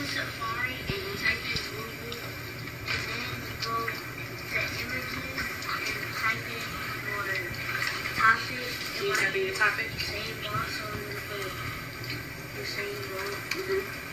Safari and you type in Google, and then you go to images and type in your topic. You type in your topic? Same box, so I'm going to put the same one.